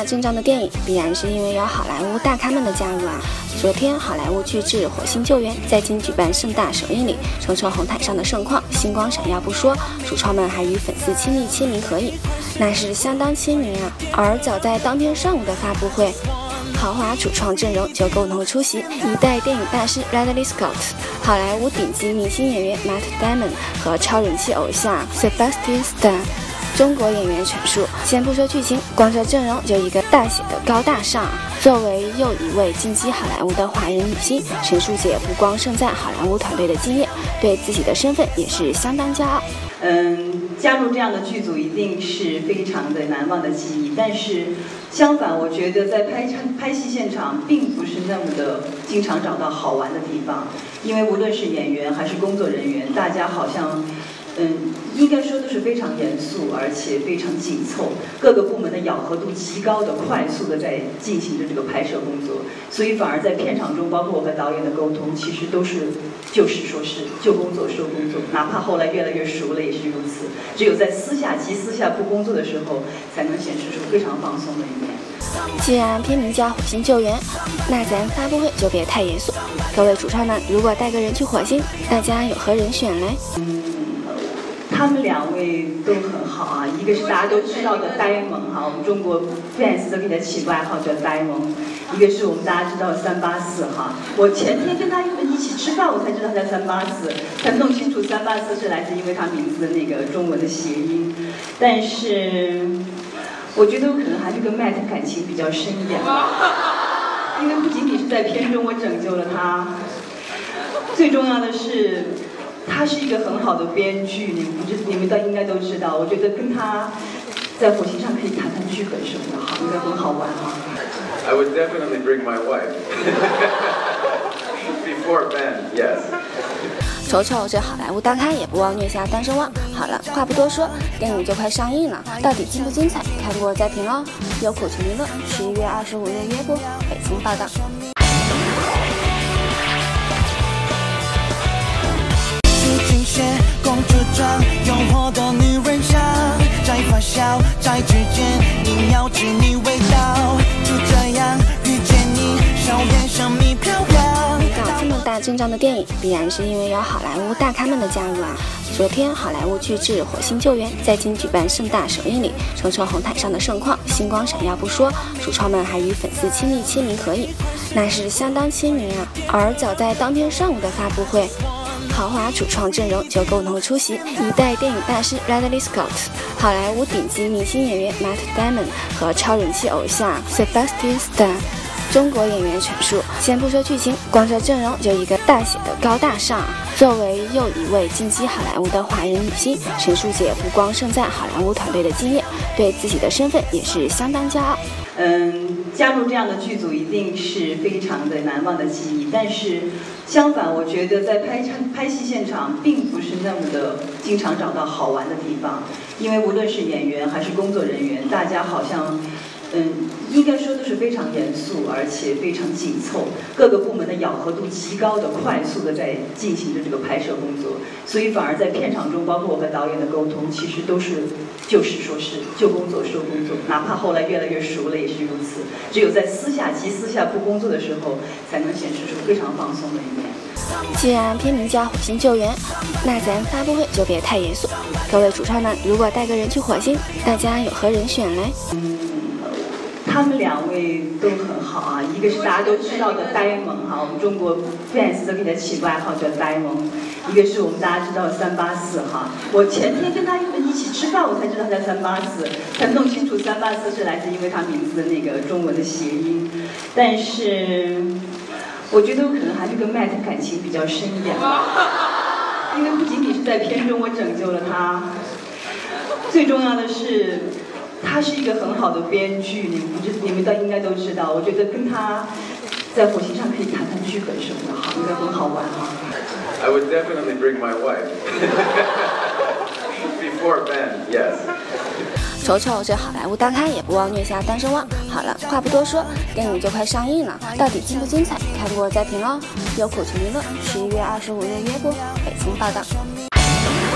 大阵仗的电影，必然是因为有好莱坞大咖们的加入啊。昨天，好莱坞巨制《火星救援》在京举办盛大首映礼，乘车红毯上的盛况，星光闪耀不说，主创们还与粉丝亲密签名合影，那是相当亲民啊。而早在当天上午的发布会，豪华主创阵容就共同出席，一代电影大师 Ridley Scott、好莱坞顶级明星演员 Matt Damon 和超人气偶像 Sebastian Stan。中国演员陈数，先不说剧情，光这阵容就一个大写的高大上。作为又一位进击好莱坞的华人女星，陈数姐不光胜在好莱坞团队的经验，对自己的身份也是相当骄傲。 加入这样的剧组一定是非常的难忘的记忆，但是相反，我觉得在拍戏现场并不是那么的经常找到好玩的地方，因为无论是演员还是工作人员，大家好像应该说都是非常严肃，而且非常紧凑，各个部门的咬合度极高的、快速的在进行着这个拍摄工作，所以反而在片场中，包括我和导演的沟通，其实都是就事说事，就工作说工作，哪怕后来越来越熟了也是如此。只有在私下不工作的时候，才能显示出非常放松的一面。 既然片名叫《火星救援》，那咱发布会就别太严肃。各位主创们，如果带个人去火星，大家有何人选嘞？ 他们两位都很好啊，一个是大家都知道的呆萌哈，我们中国 fans 都给他起外号叫呆萌；一个是我们大家知道384哈。我前天跟他一起吃饭，我才知道他叫384，才弄清楚384是来自因为他名字的那个中文的谐音。但是我觉得我可能还是跟 Matt 感情比较深一点吧，因为不仅仅是在片中我拯救了他，最重要的是。他是一个很好的编剧，你们应该都知道。我觉得跟他在火星上可以谈谈剧本什么的，好，应该很好玩哈。 I would definitely bring my wife. Before Ben, yes. 瞅瞅这好莱坞大咖也不忘虐下单身汪。好了，话不多说，电影就快上映了，到底精不精彩？看过再评哦。优酷群娱乐11月25日约播，北京报道。 公主装，诱惑的女人香，在发酵，在指尖，萦绕着你味道，就这样遇见你，笑脸神秘飘扬。 搞这么大阵仗的电影，必然是因为有好莱坞大咖们的加入啊。昨天，好莱坞巨制《火星救援》在京举办盛大首映礼，乘车红毯上的盛况，星光闪耀不说，主创们还与粉丝亲密签名合影，那是相当亲民啊。而早在当天上午的发布会，豪华主创阵容就共同出席，一代电影大师 Ridley Scott、好莱坞顶级明星演员 Matt Damon 和超人气偶像 Sebastian Stan。中国演员陈数，先不说剧情，光这阵容就一个大写的高大上。作为又一位进击好莱坞的华人女星，陈数姐不光胜在好莱坞团队的经验，对自己的身份也是相当骄傲。 加入这样的剧组一定是非常的难忘的记忆，但是相反，我觉得在拍戏现场并不是那么的经常找到好玩的地方，因为无论是演员还是工作人员，大家好像应该说都是非常严肃，而且非常紧凑，各个部门的咬合度极高的、快速的在进行着这个拍摄工作，所以反而在片场中，包括我和导演的沟通，其实都是就事说事，就工作说工作，哪怕后来越来越熟了也是如此。只有在私下不工作的时候，才能显示出非常放松的一面。 既然片名叫《火星救援》，那咱发布会就别太严肃。各位主创们，如果带个人去火星，大家有何人选嘞？ 他们两位都很好啊，一个是大家都知道的呆萌哈，我们中国 fans 都给他起外号叫呆萌；一个是我们大家知道384哈。我前天跟他一起吃饭，我才知道他叫384，才弄清楚384是来自因为他名字的那个中文的谐音。但是我觉得我可能还是跟 Matt 感情比较深一点吧，因为不仅仅是在片中我拯救了他，最重要的是。他是一个很好的编剧，你们应该都知道。我觉得跟他在火星上可以谈谈剧本什么的，好，应该很好玩哈。 I would definitely bring my wife. Before Ben, yes. 瞅瞅这好莱坞大咖也不忘虐下单身汪。好了，话不多说，电影就快上映了，到底精不精彩？看过再评哦。优酷群娱乐11月25日约播，北京报道。